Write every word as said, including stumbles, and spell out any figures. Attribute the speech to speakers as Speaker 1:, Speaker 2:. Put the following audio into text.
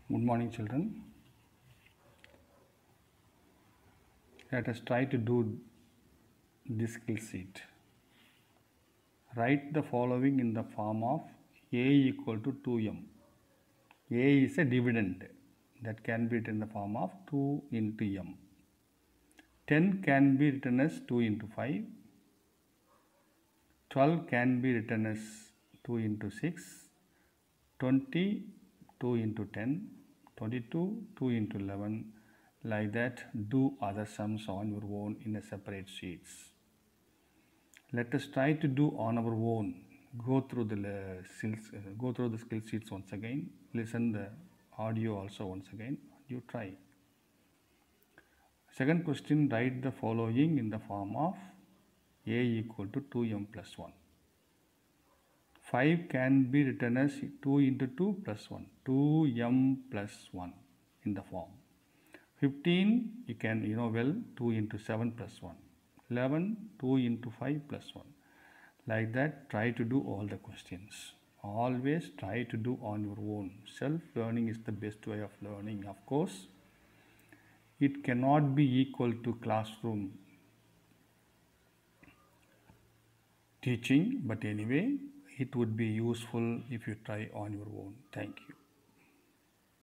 Speaker 1: Good morning, children. Let us try to do this skill sheet. Write the following in the form of A equal to two m. A is a dividend that can be written in the form of two into m. ten can be written as two into five. twelve can be written as two into six. twenty, two into ten. twenty-two, two into eleven. Like that, do other sums on your own in a separate sheets. Let us try to do on our own. Go through the uh, skills, uh, go through the skill sheets once again. Listen the audio also once again. You try. Second question, write the following in the form of A equal to two m plus one. five can be written as two into two plus one. two m plus one in the form. fifteen, you can, you know well, two into seven plus one. eleven, two into five plus one. Like that, try to do all the questions. Always try to do on your own. Self-learning is the best way of learning. Of course, it cannot be equal to classroom teaching, but anyway, it would be useful if you try on your own. Thank you.